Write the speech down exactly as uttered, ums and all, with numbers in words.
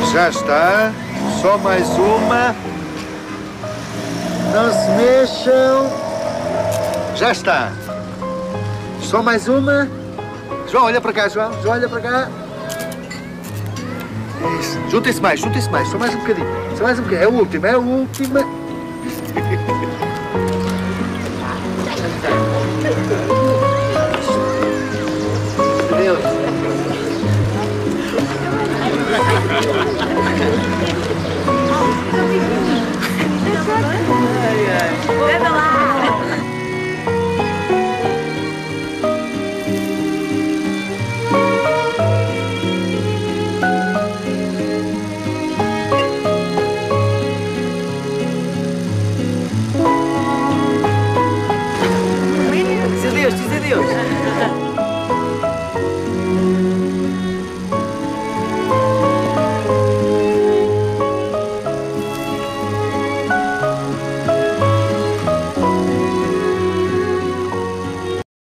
Já está. Só mais uma. Não se mexam. Já está. Só mais uma. João, olha para cá, João. João, olha para cá. Isso. Juntem-se mais, juntem-se mais. Só mais um bocadinho. Só mais um bocadinho. É a última, é a última.